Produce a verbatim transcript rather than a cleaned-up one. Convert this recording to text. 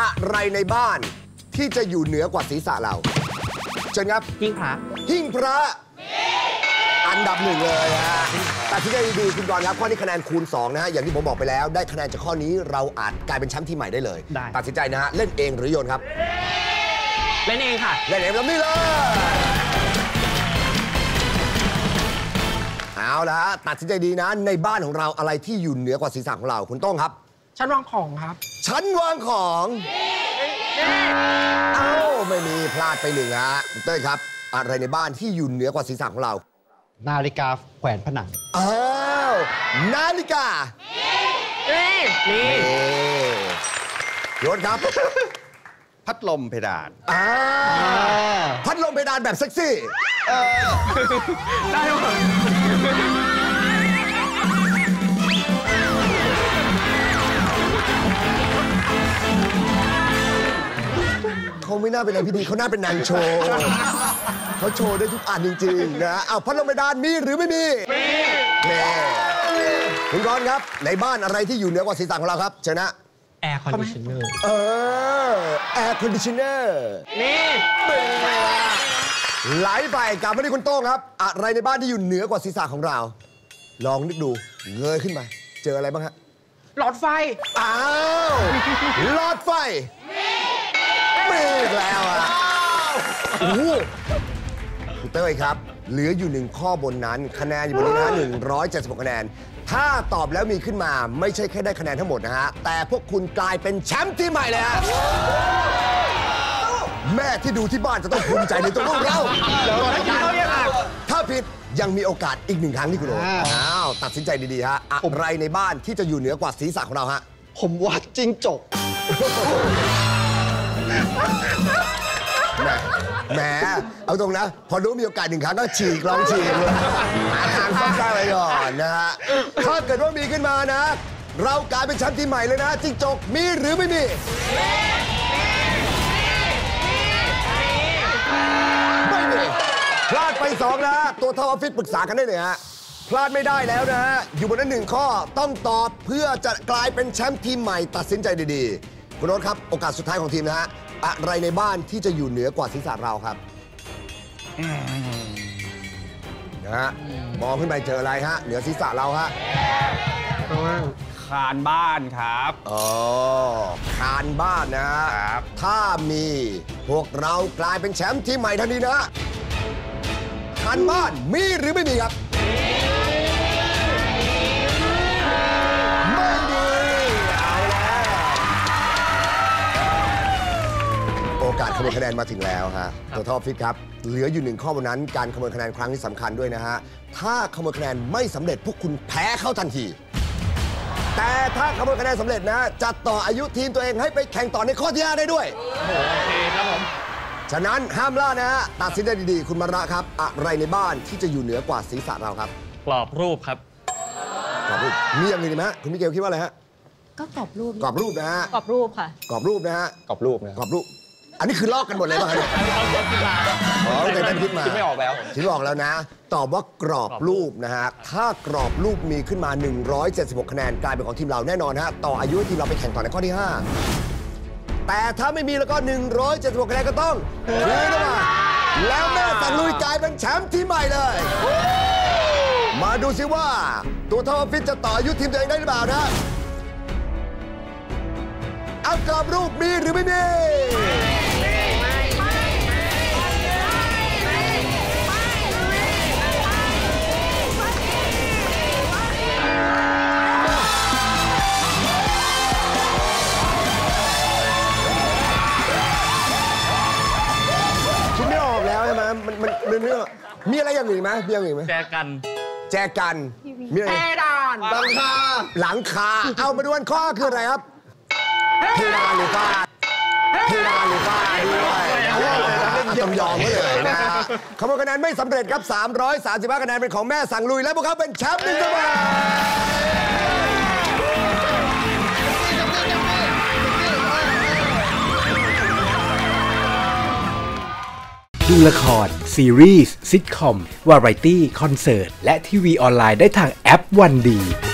อะไรในบ้านที่จะอยู่เหนือกว่าศีรษะเราเชิญครับหิ้งพระหิ้งพระอันดับหนึ่งเลยฮะแต่ที่ได้ดีคุณกรณ์ครับข้อนี้คะแนนคูณสองนะฮะอย่างที่ผมบอกไปแล้วได้คะแนนจากข้อนี้เราอาจกลายเป็นแชมป์ทีมใหม่ได้เลยตัดสินใจนะฮะเล่นเองหรือโยนครับเล่นเองค่ะเล่นเองแบบนี้เลยเอาละฮะตัดสินใจดีนะในบ้านของเราอะไรที่อยู่เหนือกว่าศีรษะของเราคุณต้องครับชั้นวางของครับชั้นวางของเอ้าไม่มีพลาดไปหนึ่งฮะคุณเต้ยครับอะไรในบ้านที่อยู่เหนือกว่าศีรษะของเรานาฬิกาแขวนผนังอ้าวนาฬิกานี่นี่รถครับพัดลมเพดานอ่าพัดลมเพดานแบบเซ็กซี่ได้หมดเขาไม่น่าเป็นนางพิธีเขาน่าเป็นนางโชว์เขาโชว์ได้ทุกอันจริงๆนะเอาพัดลมเพดานมีหรือไม่มีมีคุณกรณ์ครับในบ้านอะไรที่อยู่เหนือกว่าศีรษะของเราครับเชิญนะแอร์คอนดิชเนอร์เออแอร์คอนดิชเนอร์นี่ไหลไปกลับมาที่คุณโต้งครับอะไรในบ้านที่อยู่เหนือกว่าศีรษะของเราลองนึกดูเงยขึ้นไปเจออะไรบ้างฮะหลอดไฟอ้าวหลอดไฟไม่แล้วอ่ะโอ้โหคุณเต้ยครับเหลืออยู่หนึ่งข้อบนนั้นคะแนนอยู่บนนี้นะหนึ่งร้อยเจ็ดสิบหกคะแนนถ้าตอบแล้วมีขึ้นมาไม่ใช่แค่ได้คะแนนทั้งหมดนะฮะแต่พวกคุณกลายเป็นแชมป์ทีมใหม่เลยฮะแม่ที่ดูที่บ้านจะต้องภูมิใจในตัวลูกเราถ้าผิดยังมีโอกาสอีกหนึ่งครั้งที่คุณโอ๋อ้าวตัดสินใจดีๆฮะอะไรในบ้านที่จะอยู่เหนือกว่าศีรษะของเราฮะผมว่าจิ้งจกแหมเอาตรงนะพอรู้มีโอกาสหนึ่งครั้งก็ฉีกลองฉีกหาทางซ่อมๆไปก่อนนะฮะถ้าเกิดว่ามีขึ้นมานะเรากลายเป็นแชมป์ทีมใหม่เลยนะจิ้งจกมีหรือไม่มีไม่มีพลาดไปสองนะตัวเท่าออฟฟิศปรึกษากันได้เลยฮะพลาดไม่ได้แล้วนะฮะอยู่บนนั้นหนึ่งข้อต้องตอบเพื่อจะกลายเป็นแชมป์ทีมใหม่ตัดสินใจดีๆคุณโรสครับโอกาสสุดท้ายของทีมนะฮะอะไรในบ้านที่จะอยู่เหนือกว่าศีรษะเราครับนะฮะมองขึ้นไปเจออะไรฮะเหนือศีรษะเราฮะคานบ้านครับอ๋อคานบ้านนะครับถ้ามีพวกเรากลายเป็นแชมป์ทีมใหม่ทันทีนะคานบ้านมีหรือไม่มีครับโอกาสขโมยคะแนนมาถึงแล้วฮะตัวท็อปฟิตครับเหลืออยู่หนึ่งข้อบนนั้นการขโมยคะแนนครั้งนี้สำคัญด้วยนะฮะถ้าขโมยคะแนนไม่สำเร็จพวกคุณแพ้เข้าทันทีแต่ถ้าขโมยคะแนนสำเร็จนะจะต่ออายุทีมตัวเองให้ไปแข่งต่อในข้อที่ห้าได้ด้วยโอเคครับผมฉะนั้นห้ามล่านะฮะตัดสินใจดีๆคุณมาระครับอะไรในบ้านที่จะอยู่เหนือกว่าศีรษะเราครับกรอบรูปครับกรอบรูปมีอย่างอื่นไหมฮะคุณมิเกลคิดว่าอะไรฮะก็กรอบรูปกรอบรูปนะฮะกรอบรูปค่ะกรอบรูปนะฮะกรอบรูปนะกรอบรูปอันนี้คือลอกกันหมดเลยป่ะครับอ๋อแต่ได้คิดมาคิดไม่ออกแล้วคิดไม่ออกแล้วนะตอบว่ากรอบรูปนะฮะถ้ากรอบรูปมีขึ้นมาหนึ่งร้อยเจ็ดสิบหกคะแนนกลายเป็นของทีมเราแน่นอนฮะต่ออายุทีมเราไปแข่งต่อในข้อที่ห้าแต่ถ้าไม่มีแล้วก็หนึ่งร้อยเจ็ดสิบหกคะแนนก็ต้องคืนมาแล้วแม่สั่งลุยกลายเป็นแชมป์ทีมใหม่เลยมาดูซิว่าตัวเท่าฟิตจะต่ออายุทีมตัวเองได้หรือเปล่านะเอากรอบรูปมีหรือไม่มีคิดไม่ออกแล้วใช่ไหมมันมันเนื้อมีอะไรอย่างอื่นไหมมีอย่างอื่นไหมแจกันแจกันมีอะไรดานหลังคาหลังคาเอามาดูกันข้อคืออะไรครับเพดานหรือฟ้าเพดานหรือฟ้าด้วยยอมยอมเลยนะขโมยคะแนนไม่สำเร็จครับสามร้อยสามสิบห้าคะแนนเป็นของแม่สั่งลุยและพวกเขาเป็นแชมป์หนึ่งสมัยดูละครซีรีส์ซิทคอมวาไรตี้คอนเสิร์ตและทีวีออนไลน์ได้ทางแอปวันดี